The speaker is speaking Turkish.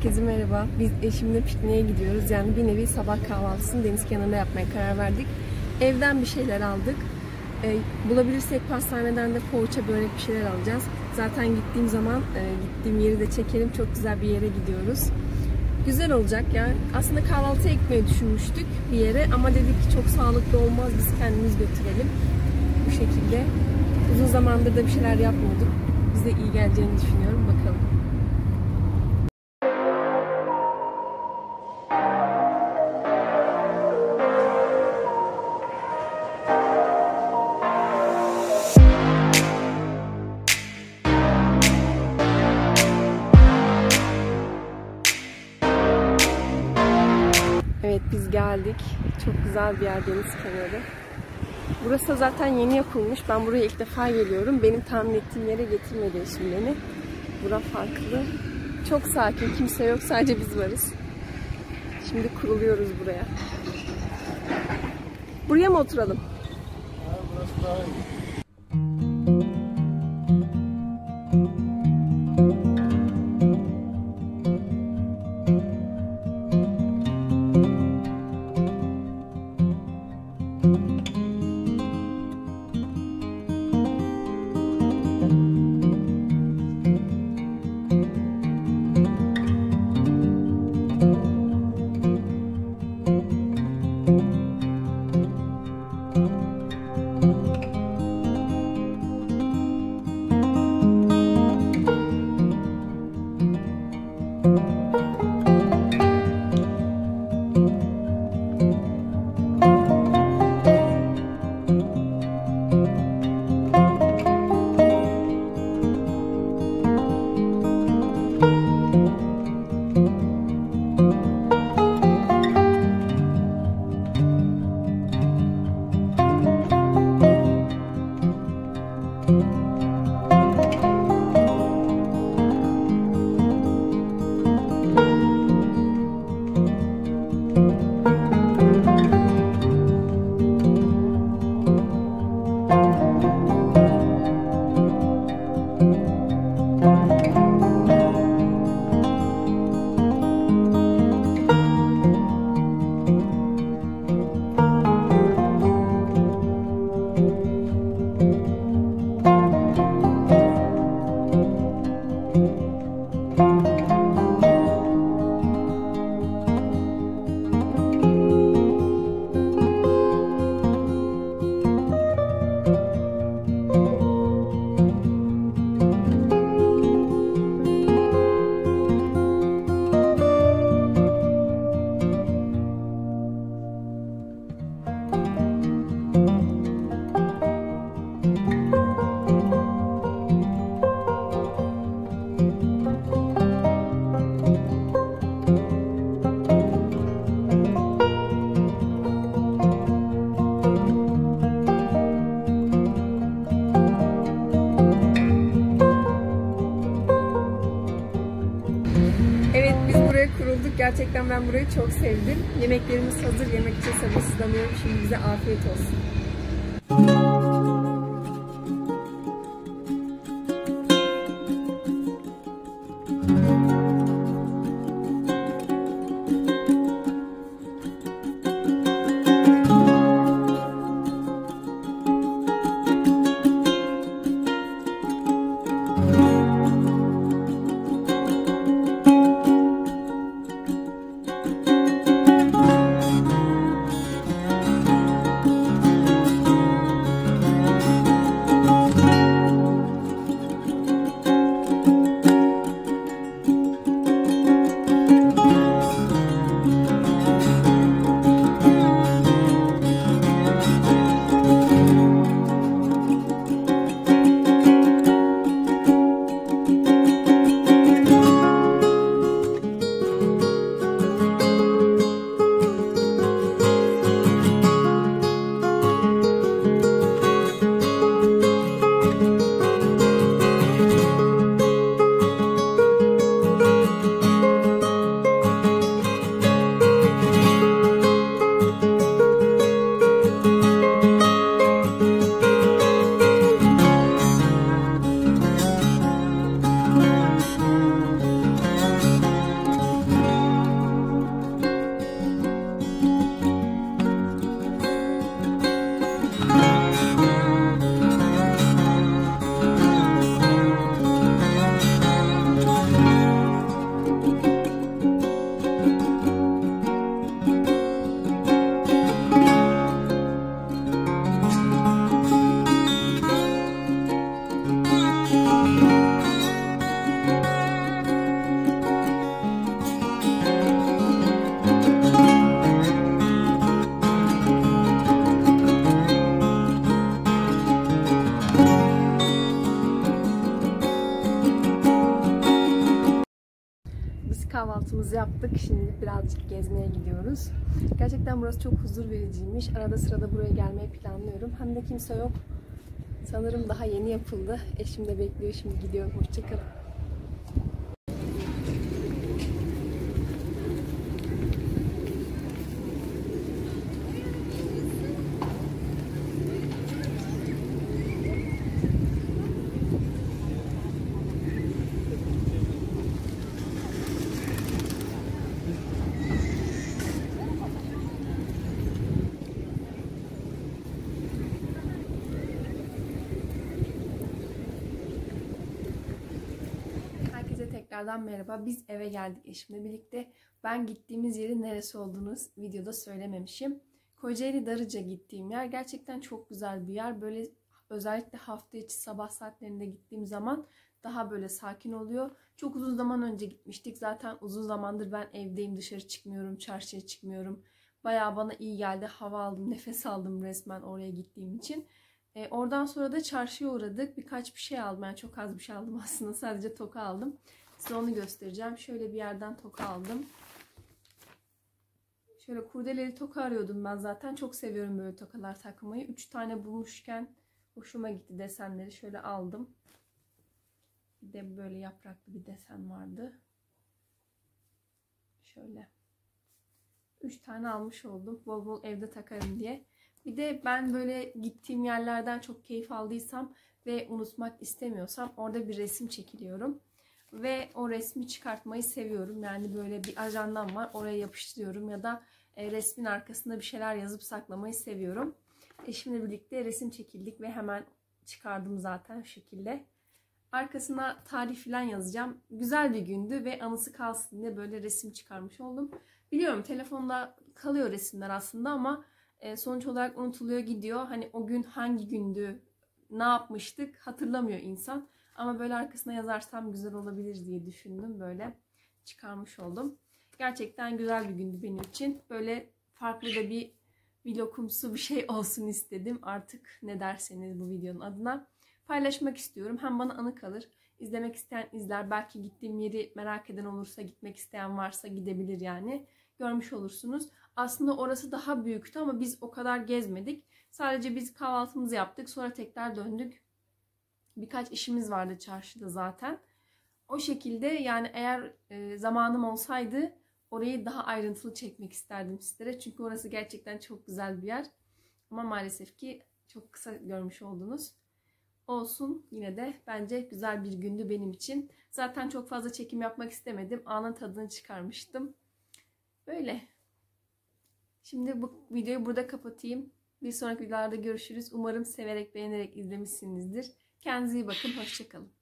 Herkese merhaba. Biz eşimle pikniğe gidiyoruz. Yani bir nevi sabah kahvaltısını deniz kenarında yapmaya karar verdik. Evden bir şeyler aldık. Bulabilirsek pastaneden de poğaça, börek bir şeyler alacağız. Zaten gittiğim zaman gittiğim yeri de çekelim. Çok güzel bir yere gidiyoruz. Güzel olacak yani. Aslında kahvaltıya gitmeyi düşünmüştük bir yere ama dedik ki çok sağlıklı olmaz. Biz kendimiz götürelim. Bu şekilde. Uzun zamandır da bir şeyler yapmıyorduk. Bize iyi geleceğini düşünüyorum. Bakalım. Evet, biz geldik. Çok güzel bir yer, deniz kenarı. Burası zaten yeni yapılmış. Ben buraya ilk defa geliyorum. Benim tahmin ettiğim yere getirmedi eşim beni. Bura farklı. Çok sakin, kimse yok. Sadece biz varız. Şimdi kuruluyoruz buraya. Buraya mı oturalım? Burası daha iyi. Kurulduk. Gerçekten ben burayı çok sevdim. Yemeklerimiz hazır. Yemek için sabırsızlanıyorum. Şimdi bize afiyet olsun. kahvaltımızı yaptık. Şimdi birazcık gezmeye gidiyoruz. Gerçekten burası çok huzur vericiymiş. Arada sırada buraya gelmeyi planlıyorum. Hem de kimse yok. Sanırım daha yeni yapıldı. Eşim de bekliyor. Şimdi gidiyorum. Hoşçakalın. Herkese tekrardan merhaba. Biz eve geldik eşimle birlikte. Ben gittiğimiz yerin neresi olduğunu videoda söylememişim. Kocaeli Darıca gittiğim yer gerçekten çok güzel bir yer. Böyle özellikle hafta içi sabah saatlerinde gittiğim zaman daha böyle sakin oluyor. Çok uzun zaman önce gitmiştik. Zaten uzun zamandır ben evdeyim, dışarı çıkmıyorum, çarşıya çıkmıyorum. Bayağı bana iyi geldi. Hava aldım, nefes aldım resmen oraya gittiğim için. Oradan sonra da çarşıya uğradık. Birkaç bir şey aldım. Yani çok az bir şey aldım aslında. Sadece toka aldım. Size onu göstereceğim. Şöyle bir yerden toka aldım. Şöyle kurdeleli toka arıyordum ben zaten. Çok seviyorum böyle tokalar takmayı. 3 tane bulmuşken hoşuma gitti desenleri. Şöyle aldım. Bir de böyle yapraklı bir desen vardı. Şöyle. 3 tane almış oldum. Bol bol evde takarım diye. Bir de ben böyle gittiğim yerlerden çok keyif aldıysam ve unutmak istemiyorsam orada bir resim çekiliyorum. Ve o resmi çıkartmayı seviyorum. Yani böyle bir ajandam var. Oraya yapıştırıyorum ya da resmin arkasında bir şeyler yazıp saklamayı seviyorum. Eşimle birlikte resim çekildik ve hemen çıkardım zaten şu şekilde. Arkasına tarih falan yazacağım. Güzel bir gündü ve anısı kalsın diye böyle resim çıkarmış oldum. Biliyorum telefonda kalıyor resimler aslında ama sonuç olarak unutuluyor gidiyor. Hani o gün hangi gündü, ne yapmıştık hatırlamıyor insan. Ama böyle arkasına yazarsam güzel olabilir diye düşündüm. Böyle çıkarmış oldum. Gerçekten güzel bir gündü benim için. Böyle farklı da bir vlogumsu bir şey olsun istedim. Artık ne derseniz bu videonun adına. Paylaşmak istiyorum. Hem bana anı kalır. İzlemek isteyen izler. Belki gittiğim yeri merak eden olursa, gitmek isteyen varsa gidebilir yani. Görmüş olursunuz. Aslında orası daha büyüktü ama biz o kadar gezmedik. Sadece biz kahvaltımızı yaptık. Sonra tekrar döndük. Birkaç işimiz vardı çarşıda zaten. O şekilde yani eğer zamanım olsaydı orayı daha ayrıntılı çekmek isterdim sizlere. Çünkü orası gerçekten çok güzel bir yer. Ama maalesef ki çok kısa görmüş oldunuz. Olsun, yine de bence güzel bir gündü benim için. Zaten çok fazla çekim yapmak istemedim. Anın tadını çıkarmıştım. Böyle. Şimdi bu videoyu burada kapatayım. Bir sonraki videolarda görüşürüz. Umarım severek, beğenerek izlemişsinizdir. Kendinize iyi bakın. Hoşça kalın.